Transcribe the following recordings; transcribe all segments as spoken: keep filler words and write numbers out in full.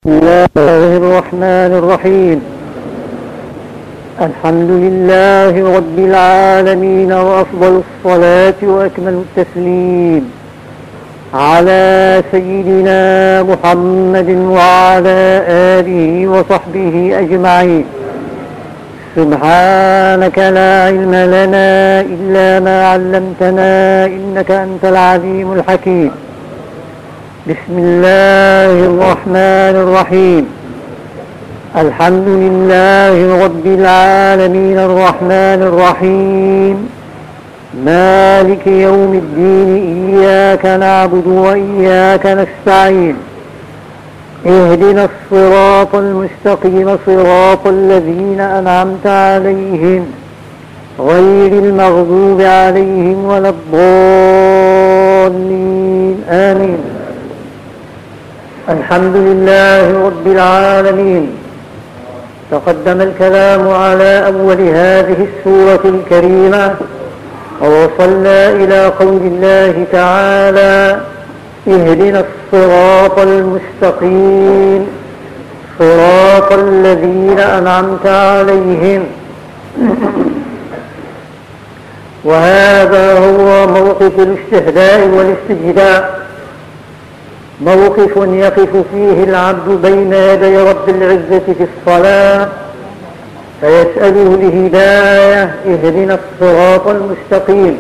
الله الرحمن الرحيم. الحمد لله رب العالمين، وأفضل الصلاة وأكمل التسليم على سيدنا محمد وعلى آله وصحبه أجمعين. سبحانك لا علم لنا إلا ما علمتنا، إنك أنت العليم الحكيم. بسم الله الرحمن الرحيم. الحمد لله رب العالمين الرحمن الرحيم مالك يوم الدين، إياك نعبد وإياك نستعين. اهدنا الصراط المستقيم، صراط الذين أنعمت عليهم غير المغضوب عليهم ولا الضالين، آمين. الحمد لله رب العالمين. تقدم الكلام على أول هذه السورة الكريمة، ووصلنا إلى قول الله تعالى: اهدنا الصراط المستقيم صراط الذين أنعمت عليهم. وهذا هو موقف الاستهداء والاستجداء، موقف يقف فيه العبد بين يدي رب العزة في الصلاة فيسأله الهداية: اهدنا الصراط المستقيم.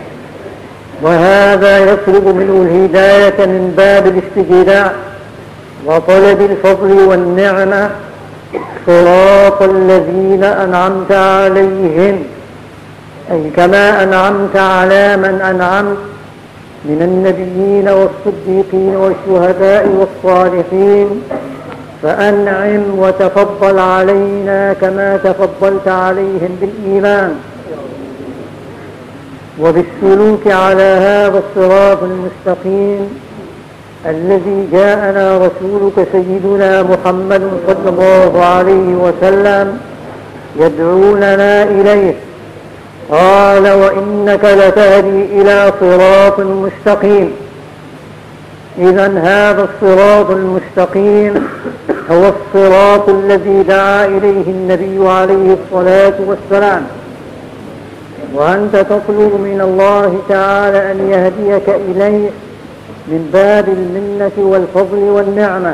وهذا يطلب منه الهداية من باب الاستجداء وطلب الفضل والنعمة، صراط الذين أنعمت عليهم، أي كما أنعمت على من أنعمت من النبيين والصديقين والشهداء والصالحين، فأنعم وتفضل علينا كما تفضلت عليهم بالإيمان وبالسلوك على هذا الصراط المستقيم الذي جاءنا رسولك سيدنا محمد صلى الله عليه وسلم يدعوننا إليه. قال: وإنك لتهدي إلى صراط مستقيم. إذن هذا الصراط المستقيم هو الصراط الذي دعا إليه النبي عليه الصلاة والسلام، وأنت تطلب من الله تعالى أن يهديك إليه من باب المنة والفضل والنعمة.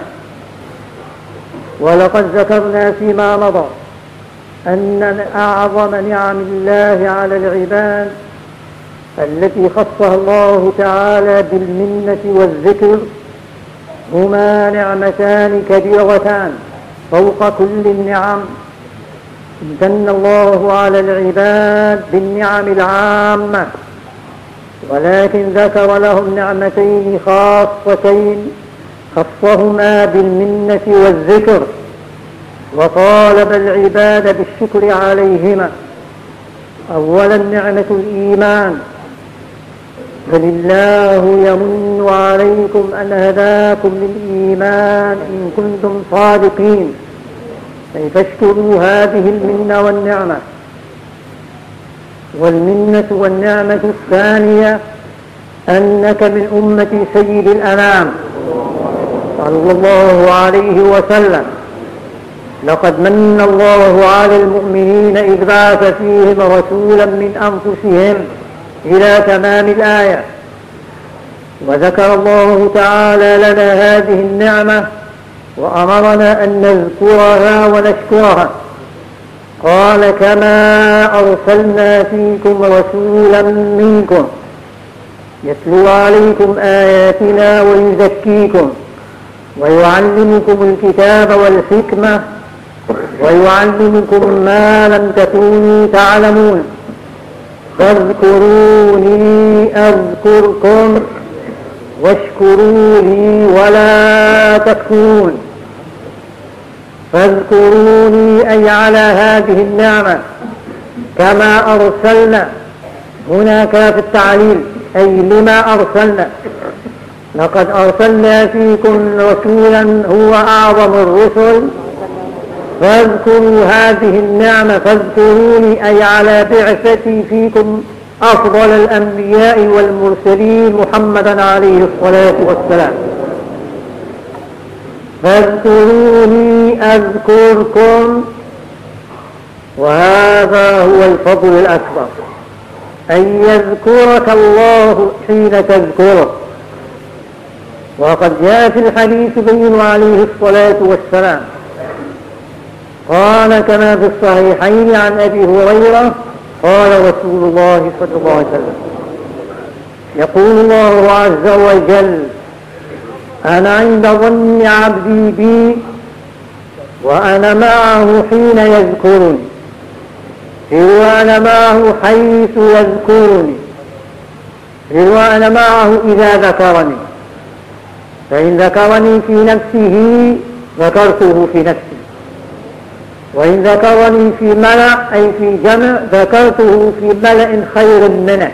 ولقد ذكرنا فيما مضى أن أعظم نعم الله على العباد التي خصها الله تعالى بالمنة والذكر هما نعمتان كبيرتان فوق كل النعم. امتن الله على العباد بالنعم العامة، ولكن ذكر لهم نعمتين خاصتين خصهما بالمنة والذكر، وطالب العباد بالشكر عليهما. أولا نعمة الإيمان، فلله يمن عليكم أن هداكم للإيمان إن كنتم صادقين، أي فاشكروا هذه المنة والنعمة. والمنة والنعمة الثانية أنك من أمة سيد الأنام صلى الله عليه وسلم. لقد من الله على المؤمنين إذ بعث فيهم رسولا من أنفسهم إلى تمام الآية. وذكر الله تعالى لنا هذه النعمة وأمرنا أن نذكرها ونشكرها. قال: كما أرسلنا فيكم رسولا منكم يتلو عليكم آياتنا ويزكيكم ويعلمكم الكتاب والحكمة ويعلمكم ما لم تكونوا تعلمون. فاذكروني أذكركم واشكروا لي ولا تكفرون. فاذكروني أي على هذه النعمة، كما أرسلنا، هنا كاف التعليل، أي لما أرسلنا. لقد أرسلنا فيكم رسولا هو أعظم الرسل، فاذكروا هذه النعمة. فاذكروني أي على بعثتي فيكم أفضل الأنبياء والمرسلين محمدا عليه الصلاة والسلام. فاذكروني أذكركم. وهذا هو الفضل الأكبر، أن يذكرك الله حين تذكره. وقد جاء في الحديث بين عليه الصلاة والسلام قال كما في الصحيحين عن أبي هريرة قال رسول الله صلى الله عليه وسلم: يقول الله عز وجل: أنا عند ظن عبدي بي وأنا معه حين يذكرني، وأنا معه حيث يذكرني، وأنا معه إذا ذكرني، فإن ذكرني في نفسه ذكرته في نفسي، وإن ذكرني في ملأ أي في جمع ذكرته في ملأ خير منه،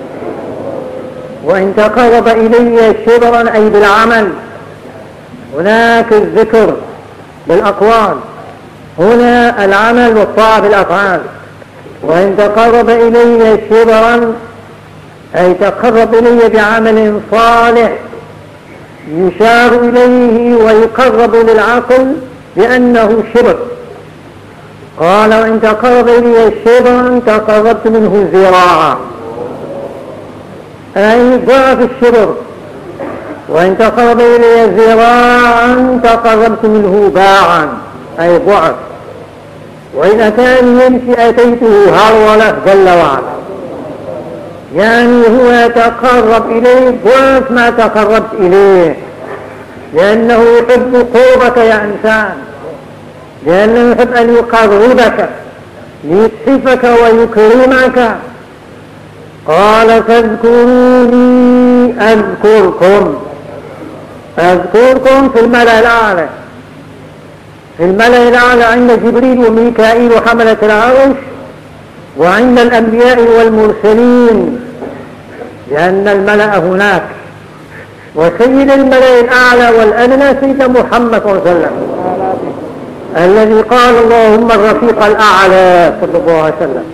وإن تقرب إلي شبرا أي بالعمل، هناك الذكر بالأقوال، هنا العمل والطاعة بالأفعال. وإن تقرب إلي شبرا أي تقرب إلي بعمل صالح يشار إليه ويقرب للعقل بأنه شبر. قال: وإن تقرب إلي شبرا تقربت منه ذراعا أي ضعف الشبر، وإن تقرب إلي ذراعا تقربت منه باعا أي ضعف، وإذا كان يمشي أتيته هرولة جل وعلا، يعني هو يتقرب إليه ضعف ما تقربت إليه، لأنه يحب قربك يا إنسان، لأنه يحب أن يقربك ليتحفك ويكرمك. قال: فاذكروني أذكركم. أذكركم في الملأ الأعلى، في الملأ الأعلى عند جبريل وميكائيل وحملة العرش، وعند الأنبياء والمرسلين، لأن الملأ هناك. وسيد الملأ الأعلى والأدنى سيدنا محمد صلى الله عليه وسلم الذي قال: اللهم الرفيق الأعلى صلى الله عليه وسلم.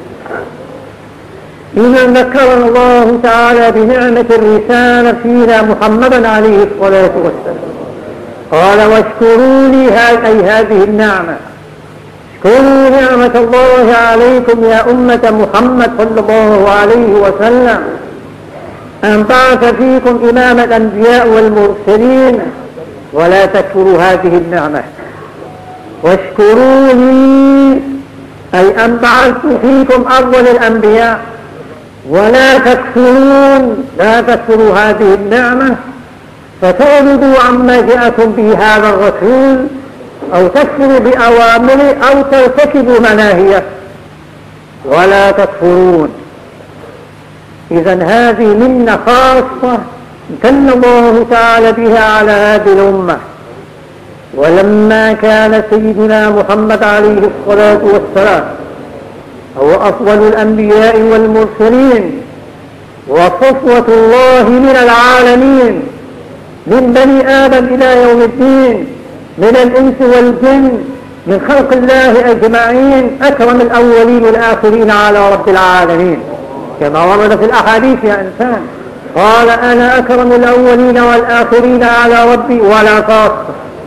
إذا ذكرنا الله تعالى بنعمة الرسالة فينا محمدا عليه الصلاة والسلام. قال: واشكروا لي أي هذه النعمة، اشكروا نعمة الله عليكم يا أمة محمد صلى الله عليه وسلم أن بعث فيكم إمام الأنبياء والمرسلين، ولا تكفروا هذه النعمة. واشكروا لي أي أن بعثت فيكم أفضل الأنبياء، ولا تكفرون، لا تكفروا هذه النعمة فتعرضوا عما جاءكم به هذا الرسول، أو تكفروا بأوامره أو ترتكبوا مناهيه، ولا تكفرون. إذن هذه منة خاصة امتن الله تعالى بها على هذه الأمة. ولما كان سيدنا محمد عليه الصلاة والسلام هو أفضل الأنبياء والمرسلين وصفوة الله من العالمين، من بني آدم إلى يوم الدين، من الإنس والجن، من خلق الله أجمعين، أكرم الأولين والآخرين على رب العالمين، كما ورد في الأحاديث يا إنسان. قال: أنا أكرم الأولين والآخرين على ربي ولا خاصة.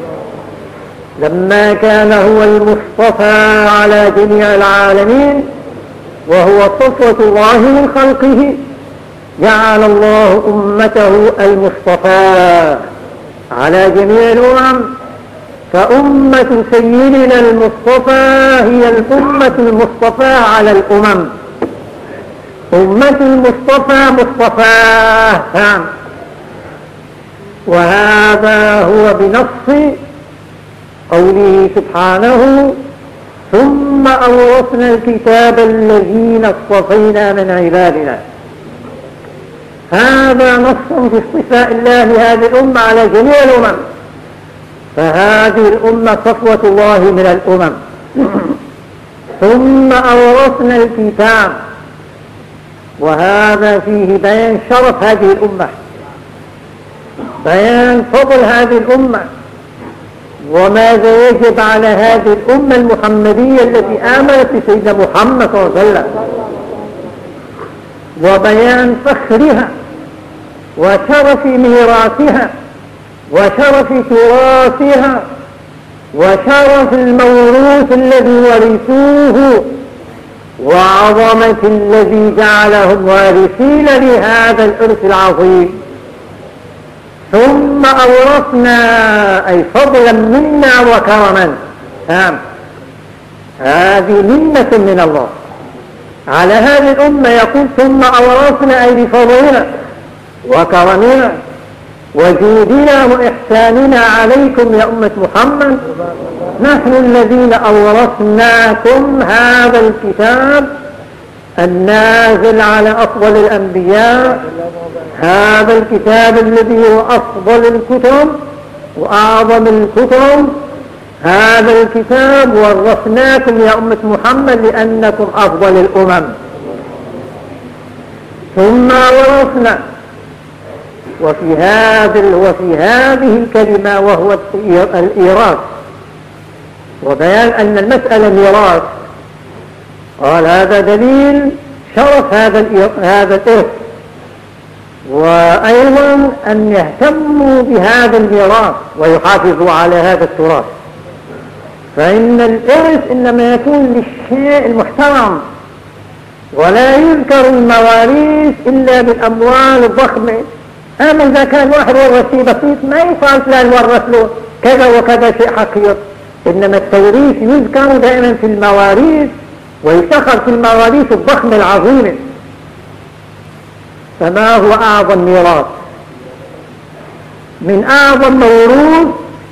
لما كان هو المصطفى على جميع العالمين وهو صفوة الله من خلقه، جعل الله أمته المصطفى على جميع الأمم، فأمة سيدنا المصطفى هي الأمة المصطفى على الأمم. أمة المصطفى مصطفاه تام، وهذا هو بنص قوله سبحانه: ثم أورثنا الكتاب الذين اصطفينا من عبادنا. هذا نص في اصطفاء الله هذه الأمة على جميع الأمم، فهذه الأمة صفوة الله من الأمم. ثم أورثنا الكتاب، وهذا فيه بيان شرف هذه الأمة، بيان فضل هذه الأمة، وماذا يجب على هذه الأمة المحمدية التي آمنت بسيدنا محمد صلى الله عليه وسلم، وبيان فخرها وشرف ميراثها وشرف تراثها وشرف الموروث الذي ورثوه وعظمة الذي جعلهم وارثين لهذا الإرث العظيم. ثم أورثنا أي فضلا منا وكرما. نعم، هذه منة من الله على هذه الأمة. يقول ثم أورثنا أي بفضلنا وكرمنا وجودنا وإحساننا عليكم يا أمة محمد. نحن الذين أورثناكم هذا الكتاب النازل على أفضل الأنبياء، هذا الكتاب الذي هو أفضل الكتب وأعظم الكتب. هذا الكتاب ورثناكم يا أمة محمد لأنكم أفضل الأمم. ثم ورثنا، وفي هذه وفي هذه الكلمة وهو الإيراث وبيان أن المسألة ميراث. قال هذا دليل شرف هذا هذا الإرث، وأيضا أن يهتموا بهذا الميراث ويحافظوا على هذا التراث. فإن الإرث إنما يكون للشيء المحترم، ولا يذكر المواريث إلا بالأموال الضخمة. أما إذا كان واحد ورث شيء بسيط ما يقال فلان ورث له كذا وكذا شيء حقير. إنما التوريث يذكر دائما في المواريث ويفتخر في المواريث الضخمة العظيمة. فما هو أعظم ميراث من أعظم موروث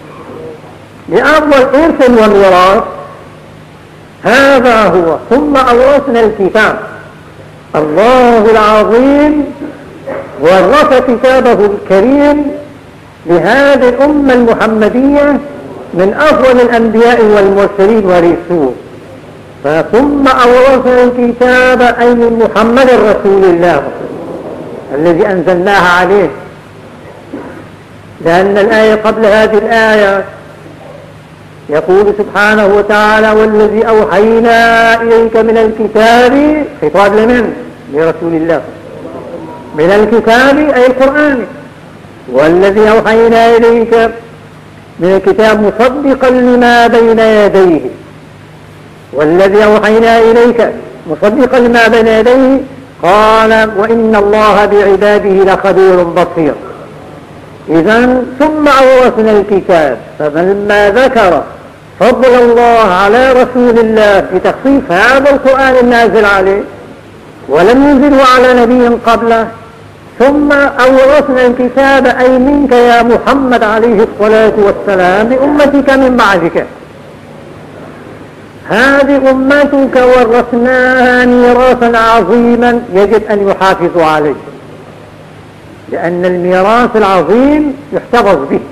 لأفضل إرث وميراث؟ هذا هو. ثم أورثنا الكتاب. الله العظيم ورث كتابه الكريم لهذه الأمة المحمدية من أفضل الأنبياء والمرسلين ورثوه. ثم أورثنا الكتاب أي من محمد رسول الله الذي أنزلناها عليه. لأن الآية قبل هذه الآية يقول سبحانه وتعالى والذي أوحينا إليك من الكتاب، خطاب لمن؟ لرسول الله. من الكتاب أي القرآن. والذي أوحينا إليك من الكتاب مصدقا لما بين يديه. والذي أوحينا إليك مصدقا لما بين يديه. قال وإن الله بعباده لخبير بصير. إذن ثم أورثنا الكتاب. فلما ذكر فضل الله على رسول الله بتخصيص هذا القرآن النازل عليه ولم ينزله على نبي قبله، ثم أورثنا الكتاب أي منك يا محمد عليه الصلاة والسلام لأمتك من بعدك. هذه أمتك ورثناها ميراثا عظيما يجب أن يحافظوا عليه، لأن الميراث العظيم يحتفظ به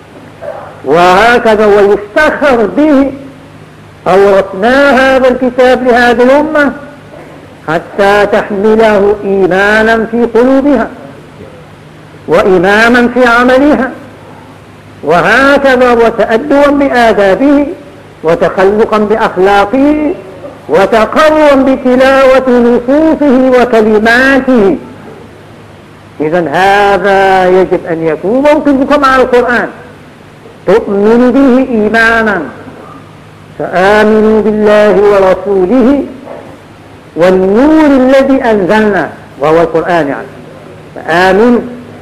وهكذا ويفتخر به. أورثنا هذا الكتاب لهذه الأمة حتى تحمله إيمانا في قلوبها وإماما في عملها، وهكذا وتأدبا بآدابه وتخلقا بأخلاقه وتقرا بتلاوة نصوصه وكلماته. إذن هذا يجب أن يكون موقفك مع القرآن، تؤمن به إيمانا. فآمنوا بالله ورسوله والنور الذي أنزلنا وهو القرآن يعني. فآمنوا،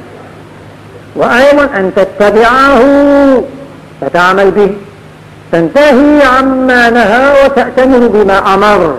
وأيضا أن تتبعه فتعمل به، تنتهي عما نهى وتأتمر بما أمر.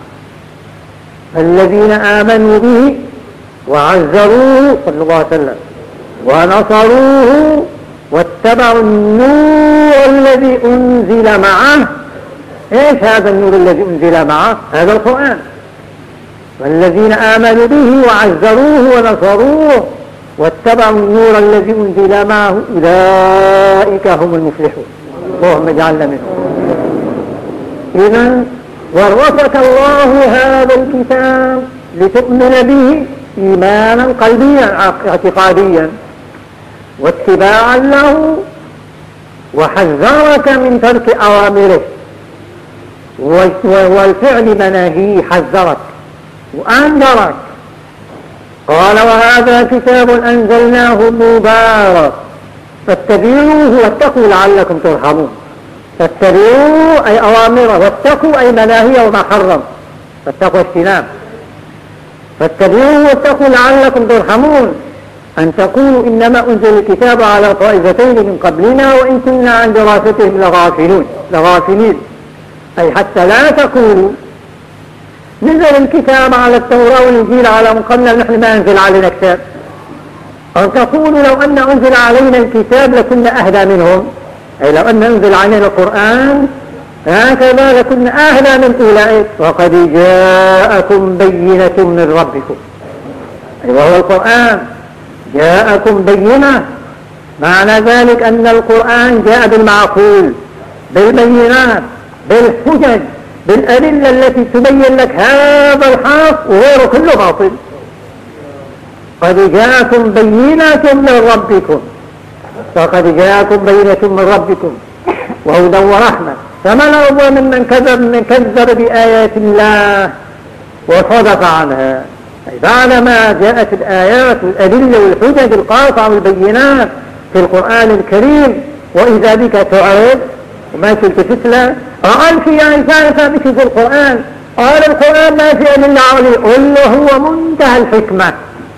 الذين آمنوا به وعزروه صلى الله عليه وسلم ونصروه واتبعوا النور الذي أنزل معه. إيش هذا النور الذي أنزل معه؟ هذا القرآن. والذين آمنوا به وعزروه ونصروه واتبعوا النور الذي أنزل معه أولئك هم المفلحون. اللهم اجعلنا منهم. إذن ورثك الله هذا الكتاب لتؤمن به إيمانا قلبيا اعتقاديا واتباعا له، وحذرك من ترك أوامره والفعل مناهيه، حذرك وأنذرك. قال وهذا كتاب أنزلناه مبارك فاتبعوه واتقوا لعلكم ترحمون. فاتبعوا أي أوامره، واتقوا أي مناهيه وما حرم، فاتقوا اجتناب. فاتبعوا واتقوا لعلكم ترحمون، أن تقولوا إنما أنزل الكتاب على طائفتين من قبلنا وإن كنا عن دراستهم لغافلون لغافلين، أي حتى لا تقولوا نزل الكتاب على التوراة والإنجيل على من قبلنا نحن ما أنزل علينا كتاب، أو تقولوا لو أن أنزل علينا الكتاب لكنا أهدى منهم، أي لو أن أنزل علينا القرآن هكذا لكنا أهدى من أولئك، وقد جاءكم بينة من ربكم، أي وهو القرآن جاءكم بينة، معنى ذلك أن القرآن جاء بالمعقول بالبينات بالحجج بالأدلة التي تبين لك هذا الحق وغيره كله باطل. قد جاءكم بينة من ربكم، فقد جاءكم بينة من ربكم وهدى ورحمة، فمن أظلم ممن كذب من كذب بآيات الله وصدق عنها، أي بعدما جاءت الآيات والأدلة والحجج القاطعة والبينات في القرآن الكريم وإذا بك تعرض وما تلتفت له، أنت يا إنسان ثابت في القرآن، قال القرآن ما في إلا عليه، قل له هو منتهى الحكمة،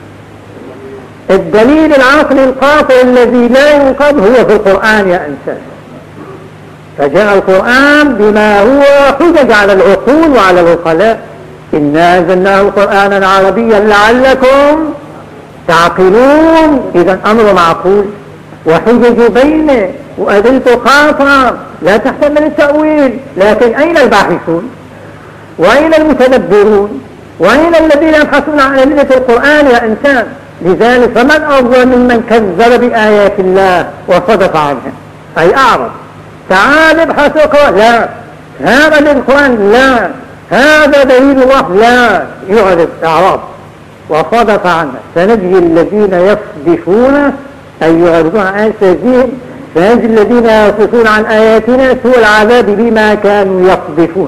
الدليل العقلي القاطع الذي لا ينقض هو في القرآن يا إنسان. فجاء القرآن بما هو حجج على العقول وعلى العقلاء، إنا أنزلناه قرآنا عربيا لعلكم تعقلون، إذا أمر معقول وحجج بينه وأدلة قاطعة لا تحتمل التأويل، لكن أين الباحثون وأين المتدبرون وأين الذين يبحثون عن أدلة القرآن يا إنسان؟ لذلك فمن أظلم ممن كذب بآيات الله وصدق عنها، أي أعرض، تعال ابحث وقال لا هذا للقرآن، لا هذا دليل الله، لا يعرض إعراض وصدق عنها. سنجزي الذين يصدفون أي يعرضون عن آياتنا، سنجزي الذين يصدفون عن آياتنا سوء العذاب بما كانوا يصدفون.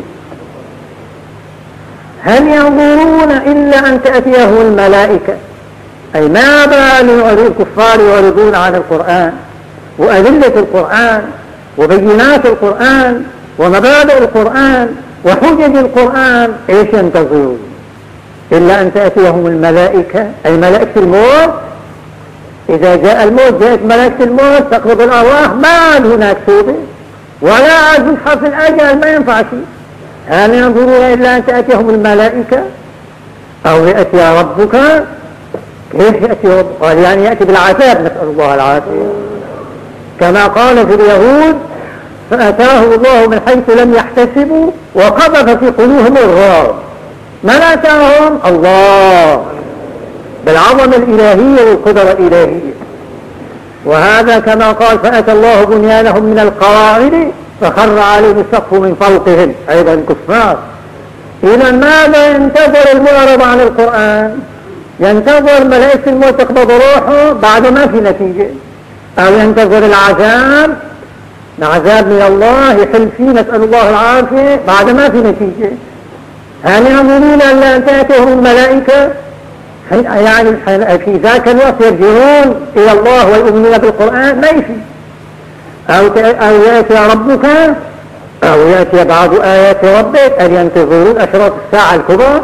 هل ينظرون إلا أن تأتيهم الملائكة، أي ما بال الكفار يعرضون عن القرآن وأدلة القرآن وبينات القرآن ومبادئ القرآن وحجج القرآن، إيش ينتظرون إلا أن تأتيهم الملائكة، أي ملائكة الموت. إذا جاء الموت جاءت ملائكة الموت تقبض الأرواح، ما هناك توبة ولا عاد حرف الأجل، ما ينفع شيء. هل ينظرون إلا أن تأتيهم الملائكة أو يأتي ربك؟ كيف يأتي ربك؟ قال يعني يأتي بالعذاب، نسأل الله العافية، كما قال في اليهود فأتاهم الله من حيث لم يحتسبوا وقذف في قلوبهم الرعب. من أتاهم؟ الله، بالعظمة الإلهية والقدرة الإلهية. وهذا كما قال فأتى الله بنيانهم من القواعد فخر عليهم السقف من فوقهم، أيضا الكفار. إذا ماذا ينتظر المعرض عن القرآن؟ ينتظر ملائكة الموت تقبض روحه بعد ما في نتيجة، أو ينتظر العذاب، العذاب من الله يحل فيه، نسأل الله العافية، بعد ما في نتيجة. هل ينظرون ألا أن تأتيهم الملائكة؟ يعني في ذاك الوقت يرجعون إلى الله ويؤمنون بالقرآن؟ ما يفي. أو, أو يأتي ربك أو يأتي بعض آيات ربك، أن ينتظرون أشراط الساعة الكبرى،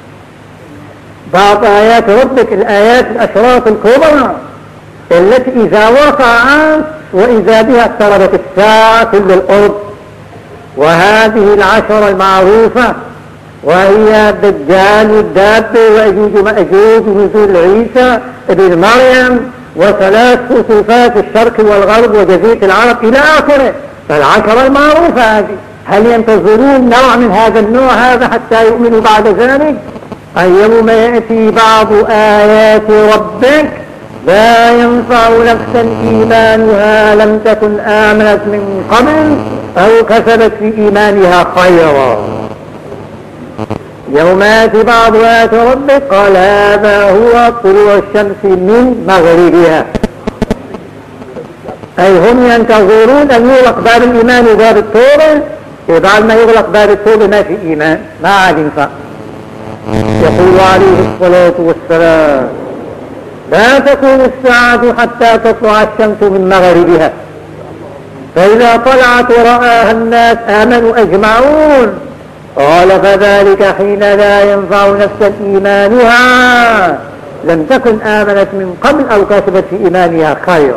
بعض آيات ربك الآيات الأشراط الكبرى التي إذا وقعت وإذا بها اقتربت الساعة كل الأرض. وهذه العشرة المعروفة وهي الدجال والدابة وأجوج ومأجوج ونزول عيسى ابن مريم وثلاث خسوفات الشرق والغرب وجزيرة العرب إلى آخره، فالعشرة المعروفة هذه. هل ينتظرون نوع من هذا النوع هذا حتى يؤمنوا بعد ذلك؟ أي يوم يأتي بعض آيات ربك لا ينفع نفسا إيمانها لم تكن آمنت من قبل أو كسبت في إيمانها خيرا. يوم يأتي بعض آيات ربك قال هذا هو طلوع الشمس من مغربها، أي هم ينتظرون أن يغلق باب الإيمان وباب التوبة، بعد ما يغلق باب التوبة ما في إيمان، ما عاد ينفع. يقول عليه الصلاة والسلام لا تكون الساعة حتى تطلع الشمس من مغربها، فإذا طلعت ورآها الناس آمنوا أجمعون. قال فذلك حين لا ينفع نفسا إيمانها لم تكن آمنت من قبل أو كسبت في إيمانها خيرا.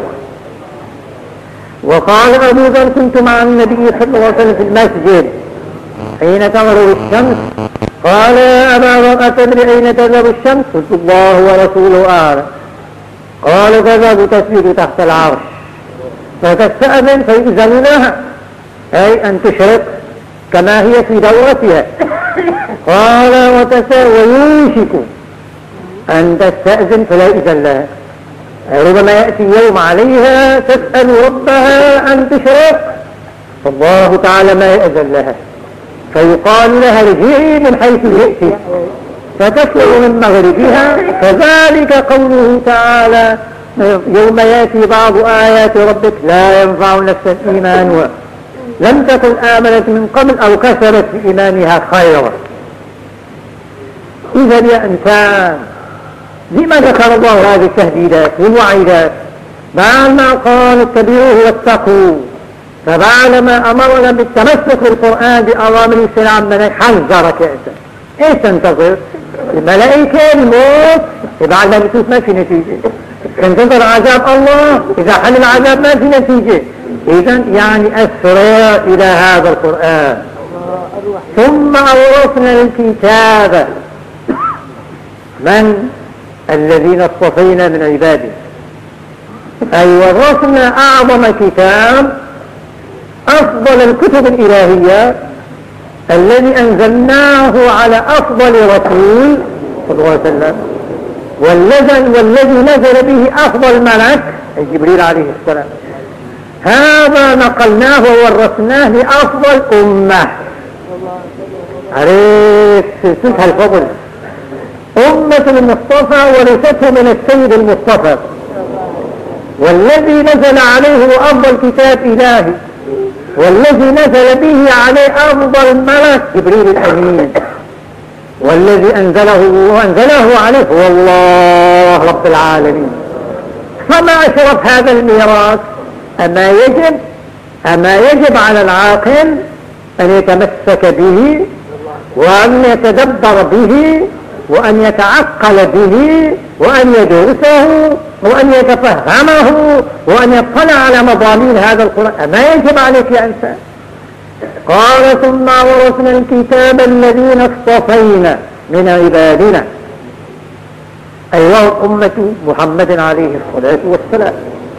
وقال أبو ذر كنت مع النبي صلى الله عليه وسلم في المسجد حين تغرب الشمس قال يا أبا ذر أتدري أين تذهب الشمس؟ قلت الله ورسوله أعلم. قال تذهب تسجد تحت العرش فتستأذن فيؤذن لها أي أن تشرق كما هي في دورتها. قال ويوشك أن تستأذن فلا يؤذن لها، ربما يأتي يوم عليها تسأل ربها أن تشرق فالله تعالى ما يأذن لها فيقال لها رجعي من حيث جئت فتشرق من مغربها. فذلك قوله تعالى يوم يأتي بعض آيات ربك لا ينفع نفسا إيمانها لم تكن آمنت من قبل أو كسبت في إيمانها خيرا. إذا يا إنسان لما ذكر الله هذه التهديدات والوعيدات بعد ما قال اتبعوه واتقوا؟ فبعد ما أمرنا بالتمسك بالقرآن بأوامر السلام من حذرك يا إنسان إيش تنتظر؟ الملائكة الموت بعد ما بتشوف ما في نتيجة، تنتظر عذاب الله إذا حل العذاب ما في نتيجة. إذا يعني أسرع إلى هذا القرآن. ثم أورثنا الكتاب من الذين اصطفينا من عباده، أي ورثنا أعظم كتاب أفضل الكتب الإلهية الذي أنزلناه على أفضل رسول صلى الله عليه وسلم والذي, والذي نزل به أفضل ملك جبريل عليه السلام. هذا نقلناه وورثناه لأفضل أمة. عرفت سلسلة الفضل أمة المصطفى ورثته من السيد المصطفى والذي نزل عليه أفضل كتاب إلهي والذي نزل به عليه أفضل ملك جبريل الأمين والذي أنزله وأنزله عليه هو الله رب العالمين. فما أشرف هذا الميراث؟ أما يجب أما يجب على العاقل أن يتمسك به وأن يتدبر به وأن يتعقل به وأن يدرسه وأن يتفهمه وأن يطلع على مضامين هذا القرآن. ما يجب عليك يا إنسان. قال ثم ورثنا الكتاب الذين اصطفينا من عبادنا، أي وهم أمة محمد عليه الصلاة والسلام.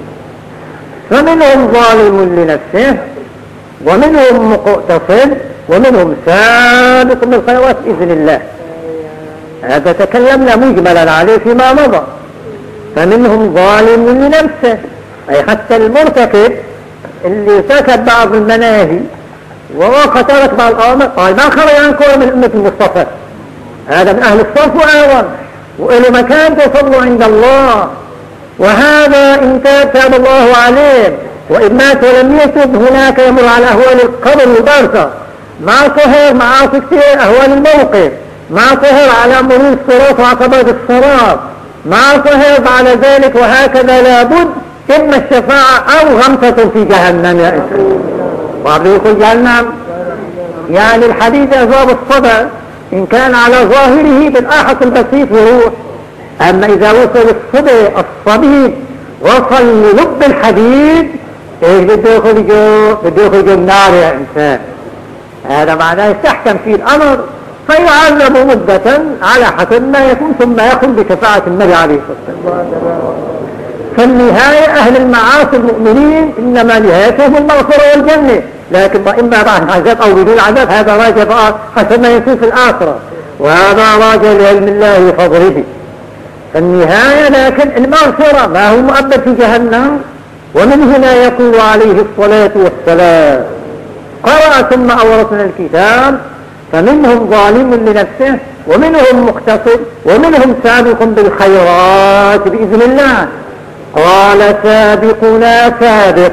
فمنهم ظالم لنفسه ومنهم مقتصد ومنهم سابق بالخيرات بإذن الله. هذا تكلمنا مجملا عليه فيما مضى. فمنهم ظالم لنفسه أي حتى المرتكب اللي سكت بعض المناهي وترك بعض الأوامر قال ما خرج عنكم من أمة المصطفى، هذا من أهل الصف وأعظم وإلى مكان تصل عند الله. وهذا إن تاب الله عليه وإن مات ولم يتب هناك يمر على أهوال القبر والبرزخ مع صهر معاصي كثير أهوال الموقف مع صهر على مرور الصراط وعقبات الصراط مع صهر بعد ذلك. وهكذا لابد إما الشفاعة أو غمسة في جهنم يا إنسان. وعبد يقول جهنم يعني الحديد أذاب الصدى إن كان على ظاهره بالآحة البسيط وروح، أما إذا وصل الصدى الصديد وصل للب الحديد إيش بده يخرجه؟ بده يخرجه النار يا إنسان. هذا معناه يستحكم فيه الأمر فيعذب مدة على حسب ما يكون ثم يخرج بشفاعة النبي عليه الصلاة والسلام. فالنهاية أهل المعاصي المؤمنين إنما نهايتهم المغفرة والجنة، لكن إما بعد عذاب أو بدون عذاب هذا راجع حسب ما يكون في الآخرة وهذا راجع لعلم الله فضله. فالنهاية لكن المغفرة ما هو مؤبد في جهنم. ومن هنا يقول عليه الصلاة والسلام قرأ ثم أورثنا الكتاب فمنهم ظالم لنفسه ومنهم مقتصد ومنهم سابق بالخيرات بإذن الله. قال سابقنا سابق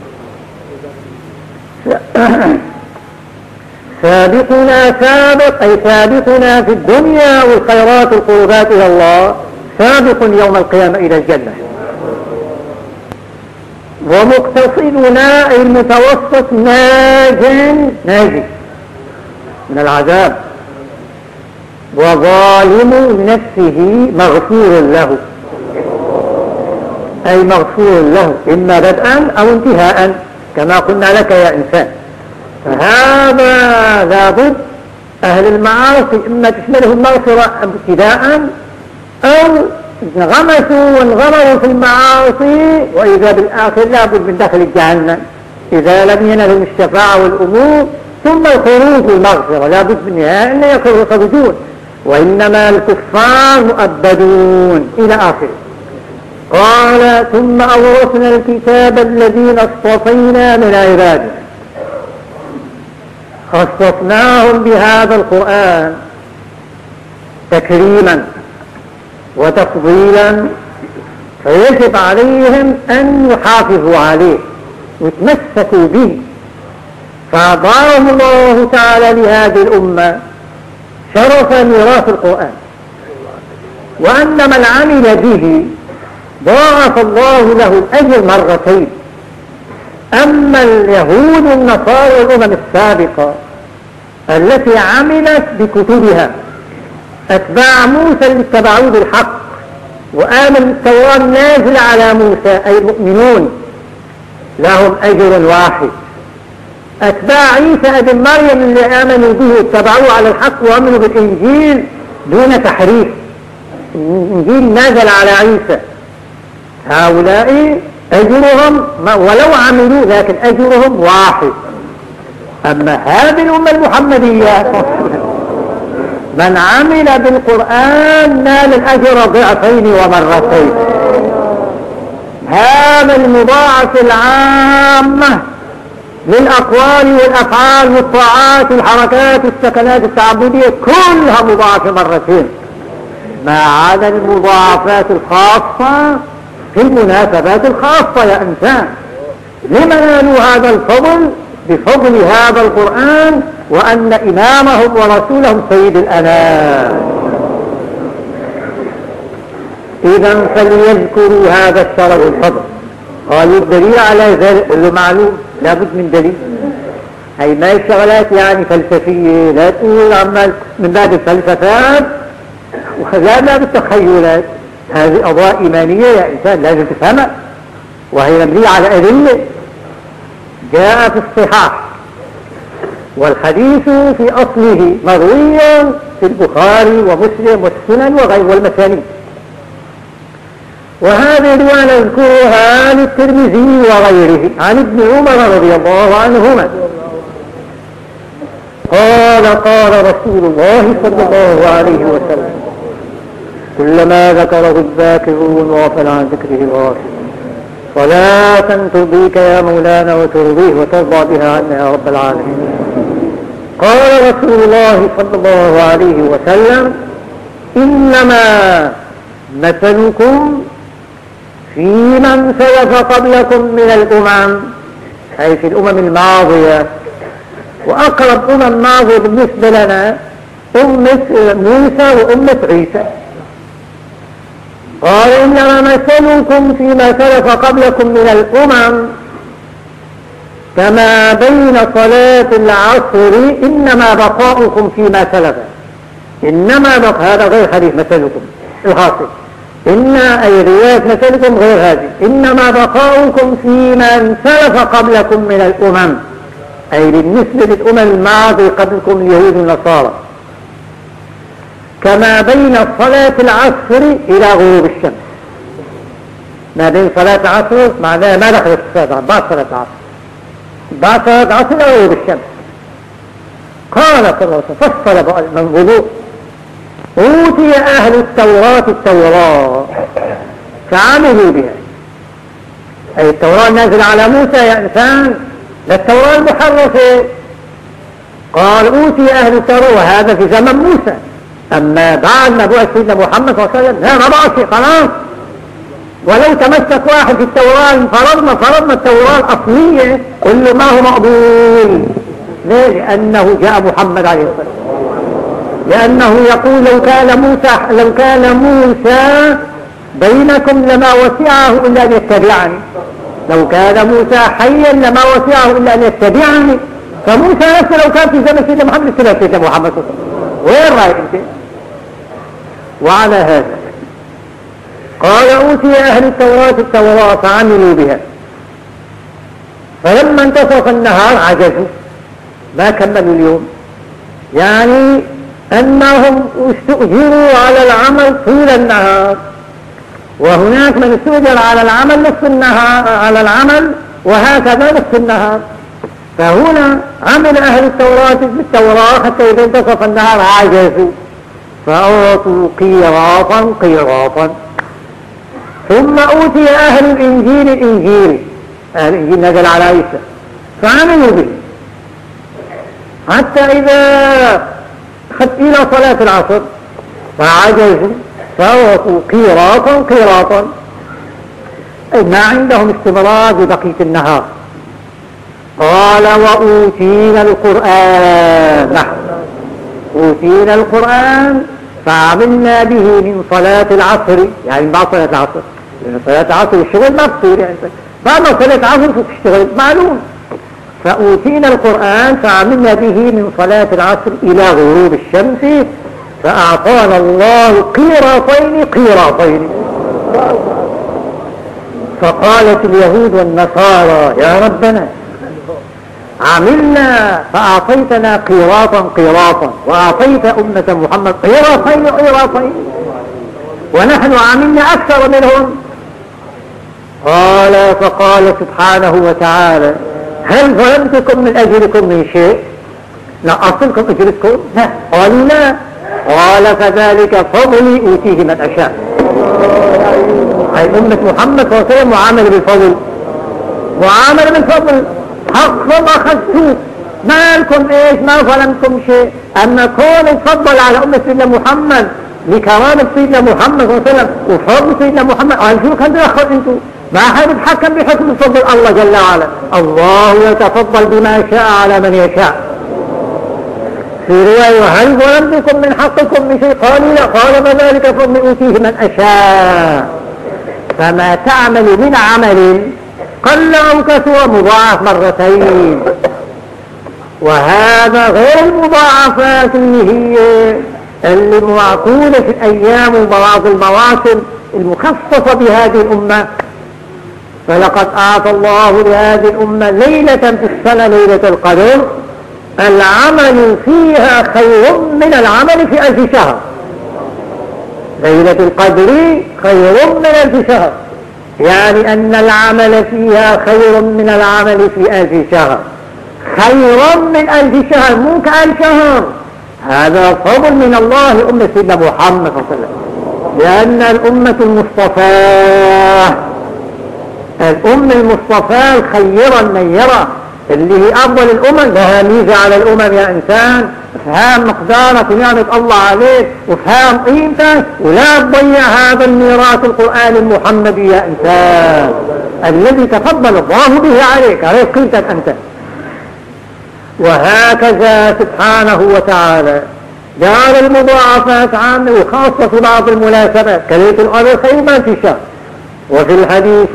سابقنا سابق أي سابقنا في الدنيا والخيرات والقربات إلى الله سابق يوم القيامة إلى الجنة. ومقتصدنا أي المتوسط ناج ناجي من العذاب، وظالم لنفسه مغفور له أي مغفور له إما بدءا أو انتهاء كما قلنا لك يا إنسان. فهذا لابد أهل المعاصي إما تشمله المغفرة ابتداء أو انغمسوا وانغمروا في المعاصي وإذا بالآخر لابد من دخل الجهنم إذا لم ينلهم الشفاعة والأمور، ثم الخروج والمغفرة لابد من أن يكونوا خرجون، وإنما الكفار مؤبدون إلى آخره. قال ثم أورثنا الكتاب الذين اصطفينا من عبادنا، خصصناهم بهذا القرآن تكريما وتفضيلا، فيجب عليهم أن يحافظوا عليه ويتمسكوا به، فأعطاهم الله تعالى لهذه الأمة شرف ميراث القرآن، وأن من عمل به ضاعف الله له الأجر مرتين. أما اليهود والنصارى والأمم السابقة التي عملت بكتبها أتباع موسى اللي اتبعوه بالحق وآمنوا بالتوراة النازلة على موسى أي المؤمنون لهم أجر واحد. أتباع عيسى ابن مريم اللي آمنوا به واتبعوه على الحق وآمنوا بالإنجيل دون تحريف، الإنجيل نازل على عيسى، هؤلاء أجرهم ولو عملوا لكن أجرهم واحد. أما هذه الأمة المحمدية من عمل بالقرآن نال الأجر ضعفين ومرتين. هذا المضاعف العامة للأقوال والأفعال والطاعات والحركات والسكنات التعبدية كلها مضاعفة مرتين، ما عدا المضاعفات الخاصة في المناسبات الخاصة. يا إنسان لمن نالوا هذا الفضل؟ بفضل هذا القرآن وأن إمامهم ورسولهم سيد الأنام. إذا فليذكروا هذا الشرف والفضل. قالوا الدليل على ذلك اللي معلوم لابد من دليل، هي ما الشغلات يعني فلسفية، لا تقول عمال من باب الفلسفات ولا باب التخيلات، هذه قضايا إيمانية يا إنسان لازم تفهمها، وهي مبنية على أدلة جاء في الصحاح، والحديث في أصله مروي في البخاري ومسلم والسنن وغير والمسانيد، وهذه رواية نذكرها للترمذي وغيره عن ابن عمر رضي الله عنهما قال قال رسول الله صلى الله عليه وسلم كلما ذكره الذاكرون وغفل عن ذكره الغافلون صلاة ترضيك يا مولانا وترضيه وترضى بها عنا يا رب العالمين. قال رسول الله صلى الله عليه وسلم إنما مثلكم في من سلف قبلكم من الأمم، أي في الأمم الماضية، وأقرب أمم ماضية بالنسبة لنا أمة موسى وأمة عيسى. قال إنما مثلكم فيما سلف قبلكم من الأمم كما بين صلاة العصر إنما بقاؤكم فيما سلف، إنما بق هذا غير حديث مثلكم الحاصل، إن أي رواية مثلكم غير هذه، إنما بقاؤكم فيما سلف قبلكم من الأمم، أي بالنسبة للأمم الماضية قبلكم اليهود والنصارى، كما بين صلاة العصر إلى غروب الشمس. ما بين صلاة العصر معناها ما دخلت الصلاة بعد صلاة العصر، بعد صلاة العصر إلى غروب الشمس. قال صلى الله عليه وسلم فصل من وضوء أوتي أهل التوراة التوراة فعملوا بها، أي التوراة نازل على موسى يا إنسان، للتوراة المحرفة. قال أوتي أهل التوراة وهذا في زمن موسى، أما بعد ما بعث سيدنا محمد صلى الله عليه وسلم لا ما بعث خلاص. ولو تمسك واحد في التوراة فرضنا فرضنا التوراة الأصلية كل ما هو مقبول. ليه؟ لأنه جاء محمد عليه الصلاة والسلام، لأنه يقول لو كان موسى لو كان موسى بينكم لما وسعه إلا أن يتبعني، لو كان موسى حيا لما وسعه إلا أن يتبعني، فموسى نفسه لو كان في زمن سيدنا محمد اتبع سيدنا محمد صلى الله عليه وسلم. وين رأيك انت؟ وعلى هذا قال أوتي أهل التوراة التوراة فعملوا بها، فلما انتصف النهار عجزوا ما كملوا اليوم، يعني أنهم استؤجروا على العمل طول النهار، وهناك من استؤجر على العمل نصف النهار على العمل وهكذا نصف النهار. فهنا عمل أهل التوراة بالتوراة حتى إذا انتصف النهار عجزوا فأعطوا قيراطا قيراطا. ثم أوتي أهل الإنجيل الإنجيل، أهل الإنجيل نزل على عيسى فعملوا به حتى إذا خد إلى صلاة العصر فعجزوا فأعطوا قيراطا قيراطا، أي ما عندهم استمرار ببقية النهار. قال وأوتينا القرآن، نحن أوتينا القرآن فعملنا به من صلاة العصر، يعني من بعد صلاة العصر، لأن صلاة العصر الشغل ما بصير، يعني بعد صلاة العصر تشتغل معلوم. فأوتينا القرآن فعملنا به من صلاة العصر إلى غروب الشمس فأعطانا الله قيراطين قيراطين. فقالت اليهود والنصارى يا ربنا عملنا فأعطيتنا قيراطا قيراطا وأعطيت أمة محمد قيراطين قيراطين ونحن عملنا أكثر منهم. قال فقال سبحانه وتعالى هل ظلمتكم من أجلكم من شيء؟ نقصتكم أجركم؟ لا. قالوا لا. قال فذلك فضلي أوتيه من أشاء. أي أمة محمد صلى الله عليه وسلم معاملة بالفضل، معاملة بالفضل، حقا أخذتوه ما لكم إيش، ما ظلمتكم شيء. أما كون يفضل على أمة سيدنا محمد لكرامة سيدنا محمد صلى الله عليه وسلم وفضل سيدنا محمد، قال شو كان تأخذ أنتم؟ ما حد يتحكم بحكم فضل الله جل وعلا، الله يتفضل بما شاء على من يشاء. في رواية هل ظلمتكم من حقكم من شيء؟ قالوا لا. قال فذلك فضل أوتيه من أشاء. فما تعمل من عمل قل أو كثر مضاعف مرتين، وهذا غير المضاعفات اللي هي اللي معقولة في الأيام وبعض المواسم المخصصة بهذه الأمة. فلقد أعطى الله لهذه الأمة ليلة في السنة ليلة القدر العمل فيها خير من العمل في ألف شهر. ليلة القدر خير من ألف شهر، يعني أن العمل فيها خير من العمل في ألف شهر. خير من ألف شهر مو كألف شهر، هذا فضل من الله أمة سيدنا محمد صلى الله عليه وسلم، لأن الأمة المصطفى الأمة المصطفى الخيرة النيرة اللي هي أفضل الأمم لها ميزة على الأمم يا إنسان، افهام مقدارك ونعمة الله عليك وافهام قيمتك، ولا تضيع هذا الميراث القرآن المحمدي يا إنسان الذي تفضل الله به عليك، عليك قيمتك أنت. وهكذا سبحانه وتعالى جعل المضاعفات عامة وخاصة في بعض المناسبات كليلة القدر خير ما في شهر. وفي الحديث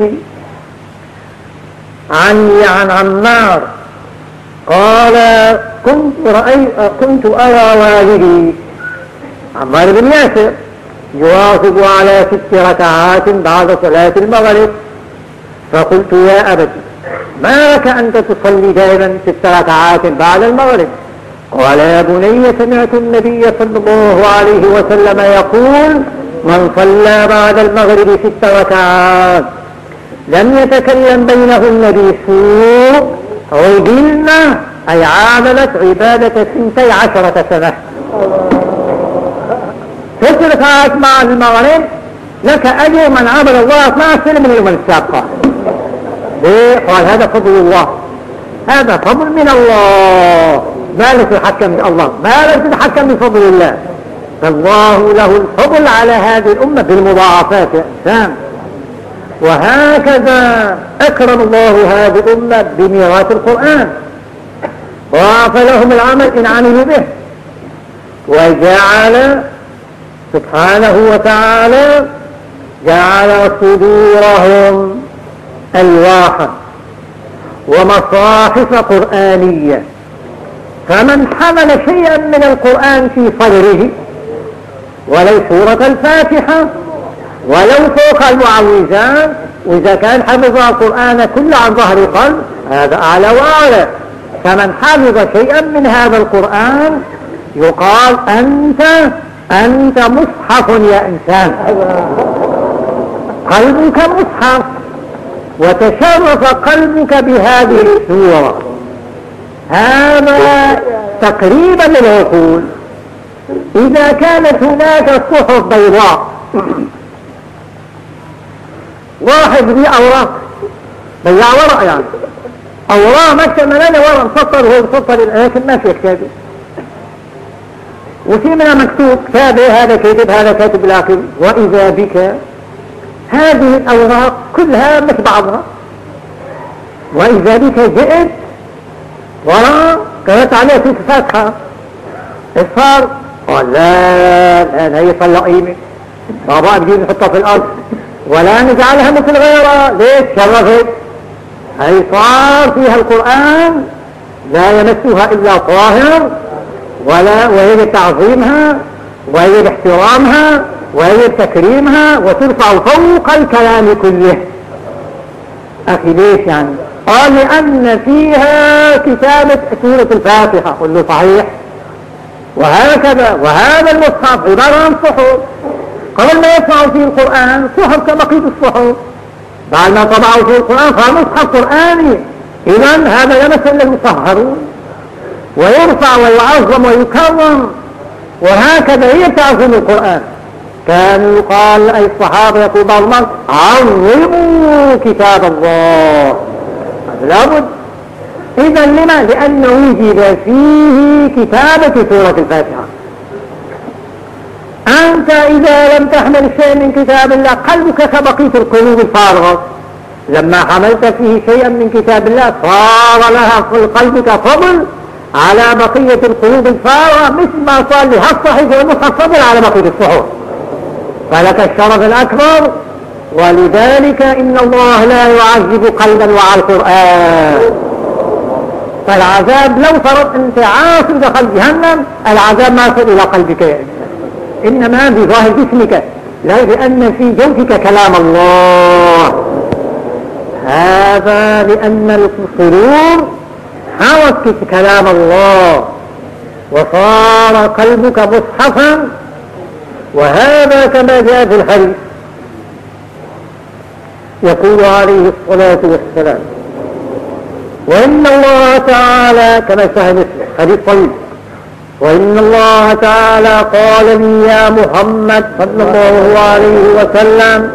عني عن عمار قال كنت رأي كنت أرى والدي عمار بن ياسر يواظب على ست ركعات بعد صلاة المغرب، فقلت يا أبت ما لك أنت تصلي دائما ست ركعات بعد المغرب؟ قال يا بني سمعت النبي صلى الله عليه وسلم يقول من صلى بعد المغرب ست ركعات لم يتكلم بينهن بسوء عدلنا، أي عاملت عبادة سنتي عشرة سنة. ست ركعات مع المغرب لك أجر من عبد الله اثنا عشر من الأمم السابقة. ليه؟ قال هذا فضل الله، هذا فضل من الله، ما لك تتحكم من الله، ما لك تتحكم بفضل الله، فالله له الفضل على هذه الأمة بالمضاعفات يا إنسان. وهكذا أكرم الله هذه الأمة بميراث القرآن، ضاعف لهم العمل إن عملوا به، وجعل سبحانه وتعالى جعل صدورهم ألواحا ومصاحف قرآنية، فمن حمل شيئا من القرآن في صدره ولو سورة الفاتحة ولو فوق المعوذات، وإذا كان حفظ القرآن كله عن ظهر قلب هذا أعلى وأعلى. فمن حفظ شيئا من هذا القرآن يقال أنت أنت مصحف يا إنسان، قلبك مصحف، وتشرف قلبك بهذه السورة. هذا تقريبا للعقول. إذا كانت هناك صحف بيضاء، واحد ذي أوراق بيع ورق، يعني أوراق مكتب ملاني ورق مسطر، هو مسطر لكن ما في كتابه، وفي منها مكتوب كتابه هذا كاتب هذا كاتب الآخر. وإذا بك هذه الأوراق كلها مثل بعضها، وإذا بك جئت وراء كانت عليها في فاتحة إصفار، قال لا هذا يصل قيمة بابا بدي نحطها في الأرض ولا نجعلها مثل غيرها. ليش؟ شرفت، هي صار فيها القرآن لا يمسها إلا طاهر، ولا ويجب تعظيمها ويجب احترامها ويجب تكريمها وترفع فوق الكلام كله. أخي ليش يعني؟ قال لأن فيها كتابة سورة الفاتحة. قل له صحيح، وهكذا. وهذا المصحف عبارة عن صحف، قبل ما يطبعوا فيه القرآن صحف كبقية الصحف، بعد ما طبعوا فيه القرآن صار مصحف قرآني. إذن هذا يمثل المطهرون، ويرفع ويعظم ويكرم، وهكذا هي تعظيم القرآن. كان يقال أي الصحابة يقول بعض المرات عظموا كتاب الله، لابد. إذا لما؟ لأنه وجد فيه كتابة سورة الفاتحة. أنت إذا لم تحمل شيء من كتاب الله قلبك كبقية القلوب الفارغة، لما حملت فيه شيئا من كتاب الله صار لها في قلبك فضل على بقية القلوب الفارغة، مثل ما صار لها الصحيح والمصحف فضل على بقية الصحف، فلك الشرف الأكبر. ولذلك إن الله لا يعذب قلبا وعى القرآن. فالعذاب لو فرض أنت عاصي دخل جهنم، العذاب ما يصل إلى قلبك يا إنسان، إنما بظاهر جسمك، لا، لأن في جوفك كلام الله. هذا لأن الصدور حوت كلام الله وصار قلبك مصحفا. وهذا كما جاء في الحديث، يقول عليه الصلاة والسلام: وإن الله تعالى، كما شاهد حديث طويل، وإن الله تعالى قال لي يا محمد صلى الله عليه وسلم: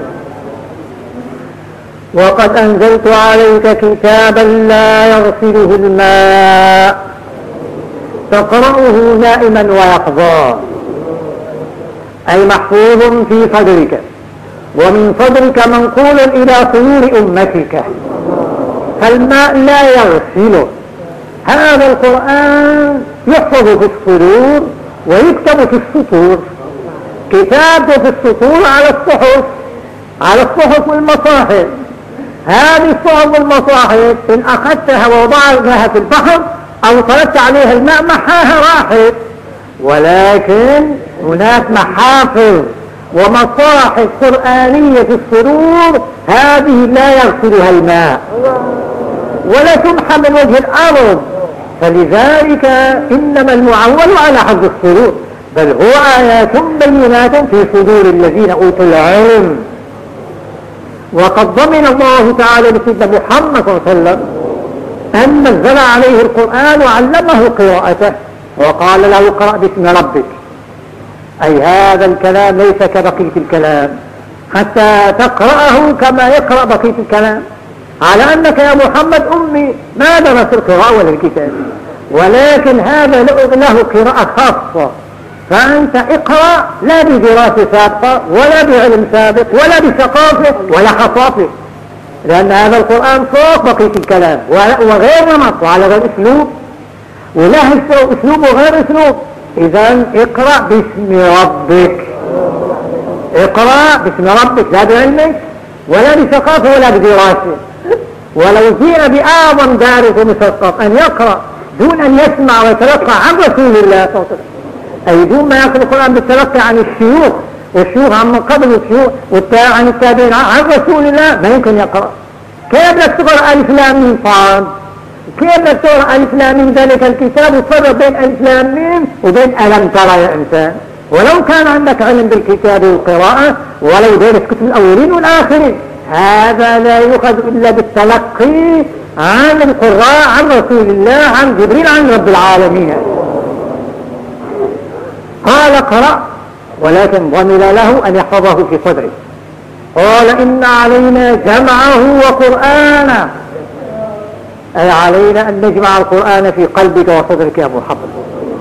وقد أنزلت عليك كتابا لا يغسله الماء تقرأه نائما ويقظا، أي محفوظ في صدرك، ومن صدرك منقول إلى صدور أمتك، فالماء لا يغسله. هذا القرآن يحفظ في الصدور ويكتب في السطور، كتابه في السطور على الصحف، على الصحف والمصاحف. هذه الصحف والمصاحف إن أخذتها ووضعتها في البحر أو طلبت عليها الماء محاها راحت، ولكن هناك محافظ ومصاحف قرآنية في الصدور، هذه لا يغسلها الماء ولا تمحى من وجه الأرض. فلذلك إنما المعول على حفظ الصدور، بل هو آيات بينات في صدور الذين أوتوا العلم. وقد ضمن الله تعالى لسيدنا محمد صلى الله عليه وسلم أن نزل عليه القرآن وعلمه قراءته، وقال له: اقرأ باسم ربك، أي هذا الكلام ليس كبقية الكلام، حتى تقرأه كما يقرأ بقية الكلام، على أنك يا محمد أمي ما درس القراءة ولا الكتاب، ولكن هذا له قراءة خاصة، فأنت اقرأ لا بدراسة سابقة ولا بعلم سابق ولا بثقافة ولا خصافة، لأن هذا القرآن فوق بقية الكلام وغير نمط وعلى غير أسلوب، وله أسلوب وغير أسلوب. إذن اقرأ باسم ربك، اقرأ باسم ربك، لا بعلمك ولا بثقافة ولا بدراسة. ولو جيء بأعظم دارس ومثقف أن يقرأ دون أن يسمع ويتلقى عن رسول الله صلى الله عليه وسلم، أي دون ما يأخذ القرآن بالتلقي عن الشيوخ، والشيوخ عن من قبل الشيوخ عن التابعين عن رسول الله، ما يمكن يقرأ. كيف لك تقرأ ألف لام ميم صاد؟ كيف لك تقرأ ألف لام ميم ذلك الكتاب وتفرق بين ألف لام ميم وبين ألم ترى يا إنسان؟ ولو كان عندك علم بالكتاب والقراءة، ولو درس كتب الأولين والآخرين، هذا لا يؤخذ إلا بالتلقي عن القراء عن رسول الله عن جبريل عن رب العالمين. قال اقرأ، ولكن ضمن له أن يحفظه في صدره. قال إن علينا جمعه وقرآنه، أي علينا أن نجمع القرآن في قلبك وصدرك يا محمد،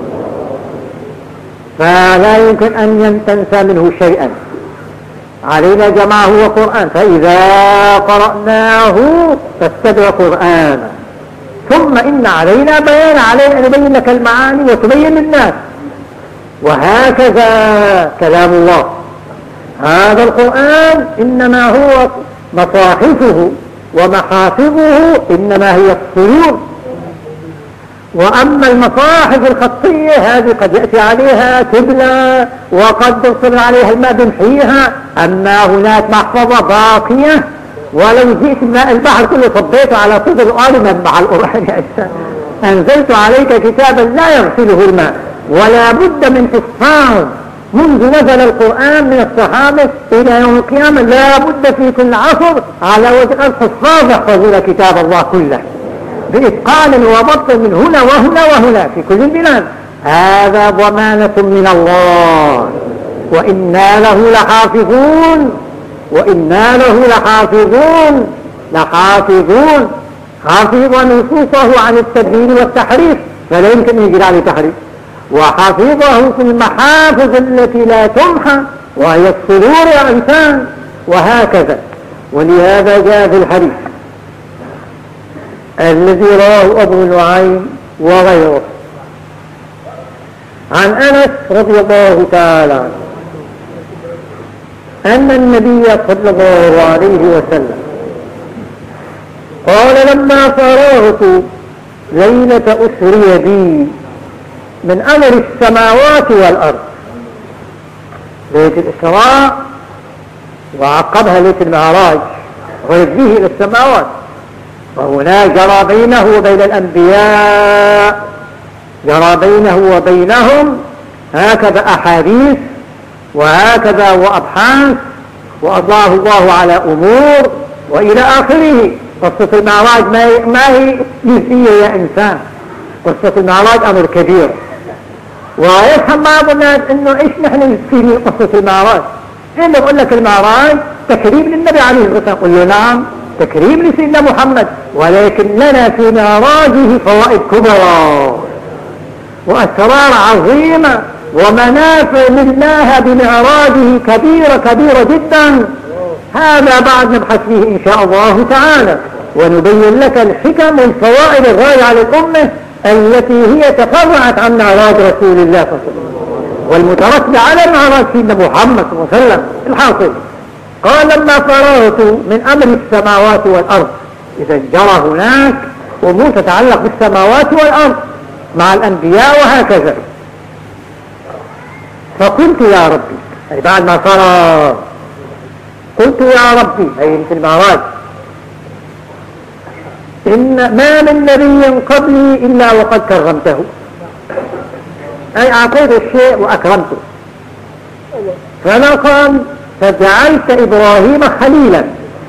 فلا يمكن أن تنسى منه شيئا. علينا جمعه وقرآن، فإذا قرأناه فاتبع قرآنه، ثم إن علينا بيان، علينا أن نبين لك المعاني وتبين للناس. وهكذا كلام الله، هذا القرآن إنما هو مصاحفه ومحافظه إنما هي الصدور، وأما المصاحف الخطية هذه قد يأتي عليها تبلى وقد تصل عليها الماء بنحيها، أما هناك محفظة باقية، ولو جئت ماء البحر كله صبيته على صدر القرآن مع القرآن يا إنسان. أنزلت عليك كتابا لا يغسله الماء، ولا بد من حفاظ منذ نزل القرآن من الصحابة إلى يوم القيامة، لا بد في كل عصر على وجه الحفاظ يحفظون كتاب الله كله بإتقان وضبط من هنا وهنا وهنا في كل البلاد. هذا ضمانة من الله، وإنا له لحافظون، وإنا له لحافظون لحافظون حافظ نصوصه عن التبديل والتحريف، فلا يمكن يجري عليه تحريف، وحافظه في المحافظ التي لا تمحى وهي الصدور يا إنسان، وهكذا. ولهذا جاء في الحديث الذي رواه أبو نعيم وغيره عن أنس رضي الله تعالى عنه أن النبي صلى الله عليه وسلم قال لما فرغت ليلة أسري بي من أمر السماوات والأرض، ليلة الإسراء وعقبها ليلة المعراج غرد به إلى السماوات، وهنا جرى بينه وبين الأنبياء، جرى بينه وبينهم هكذا أحاديث وهكذا وأبحاث، وأضاه الله على أمور وإلى آخره. قصة المعراج ما هي جزئية يا إنسان، قصة المعراج أمر كبير، ويفهم بعض الناس إنه إيش نحن في قصة المعراج؟ إنه بقول لك المعراج تكريم للنبي عليه الصلاة والسلام، قل له نعم تكريم لسيدنا محمد، ولكن لنا في معراجه فوائد كبرى وأسرار عظيمة ومنافع منها بمعراجه كبيرة كبيرة جدا. هذا بعد نبحث فيه إن شاء الله تعالى، ونبين لك الحكم والفوائد الغاية على الأمة التي هي تفرعت عن معراج رسول الله صلى الله عليه وسلم والمترتب على معراج سيدنا محمد صلى الله عليه وسلم. الحاصل قال لما فرغت من أمر السماوات والأرض، إذا جرى هناك أمور تتعلق بالسماوات والأرض مع الأنبياء وهكذا. فقلت يا ربي، أي بعد ما فرغ قلت يا ربي أي في المعراج، إن ما من نبي قبلي إلا وقد كرمته، أي أعطيت الشيء وأكرمته. فنقل فجعلت إبراهيم خليلا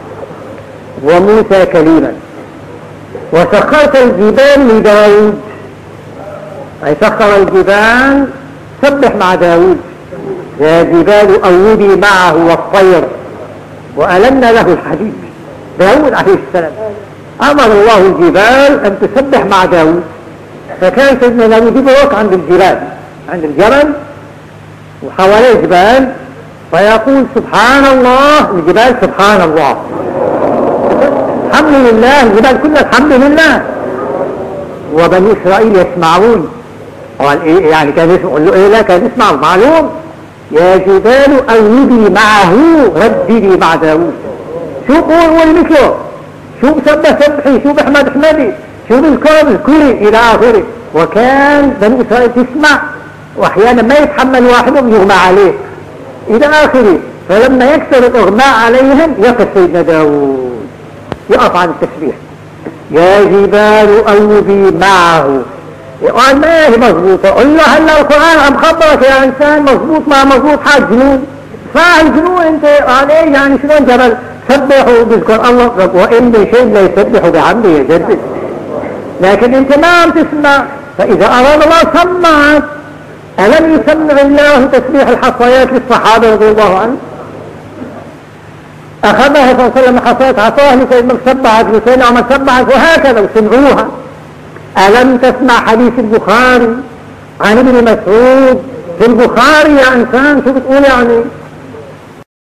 وموسى كليما، وسخرت الجبال لداود، أي سخر الجبال سبح مع داود، يا جبال أوبي معه والطير، وألن له الحديد. داود عليه السلام أمر الله الجبال أن تسبح مع داود، فكان سيدنا داود يبرك عند الجبال، عند الجبل وحواليه جبال، فيقول سبحان الله، الجبال سبحان الله، الحمد لله، الجبال كلها الحمد لله. وبني إسرائيل يسمعون، قال إيه يعني؟ كان يقول له إيه؟ لا كان يسمع معلوم، يا جبال أوبي معه رددي مع داود. شو قول قول مثله، شو بسبح سبحي، شو بحمد احمدي، شو بالكون الكري إلى آخره. وكان بني إسرائيل تسمع، وأحيانا ما يتحمل واحدهم يغمى عليه إلى آخره. فلما يكثر الإغماء عليهم يقف سيدنا داود يقف عن التسبيح. يا جبال أوبي معه، يقول ما هي مضبوطة. قل له هلا القرآن عم خبرك يا إنسان مضبوط ما مضبوط، حاج جنون فاعل جنون انت. قال ايه يعني شلون جبل سبحوا بذكر الله، وإن من شيء لا يسبح بحمده يجدد، لكن انت ما عم تسمع. فإذا أراد الله سمعت. ألم يسمع الله تسبيح الحصيات للصحابة رضي الله عنهم؟ أخذها صلى الله عليه وسلم حصيات عصاه لسيدنا سبحت لسيدنا عمر سبحت وهكذا وسمعوها. ألم تسمع حديث البخاري عن ابن مسعود في البخاري يا إنسان؟ شو بتقول يعني؟